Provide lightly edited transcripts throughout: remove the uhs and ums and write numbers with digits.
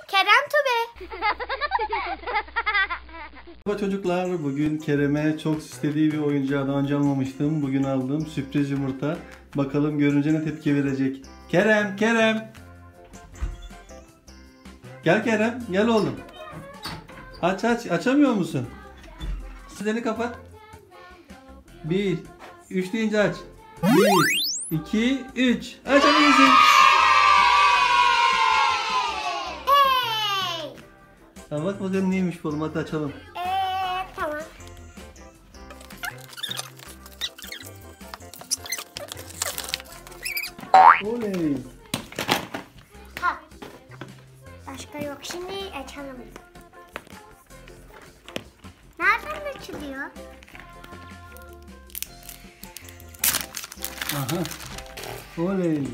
Kerem Tube. Merhaba çocuklar, bugün Kerem'e çok istediği bir oyuncağı daha önce almamıştım. Bugün aldım sürpriz yumurta. Bakalım görünce ne tepki verecek. Kerem, Kerem. Gel Kerem, gel oğlum. Aç, açamıyor musun? Gözlerini kapat. 1, 3 deyince aç. 1, 2, 3. Açabilirsin. Hey. Tamam, bak bakalım neymiş bu oğlum, hadi açalım. Tamam. Oley. Ha. Başka yok. Şimdi açalım. Nereden açılıyor? Aha. Oley.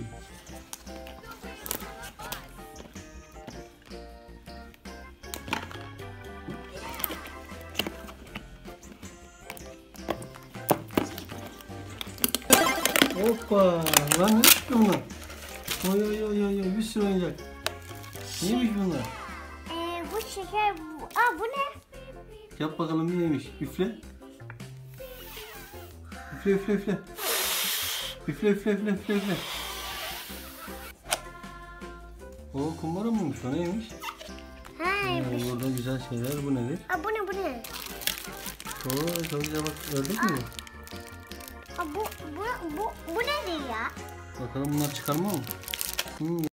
Hoppa. Lan ne çıktı bunlar? Oy oy oy oy oy, bir sürü oyuncak. Neymiş bunlar? Bu şeker. Bu ne? Yap bakalım neymiş. Üfle. Üfle üfle üfle. Üfle üfle üfle üfle üfle. O kumbara mıymış o, neymiş? Burada güzel şeyler, bu nedir? Bu ne bu ne? Oo çok güzel, bak gördün mü? Bu nedir ya? Bakalım bunlar çıkarma mı?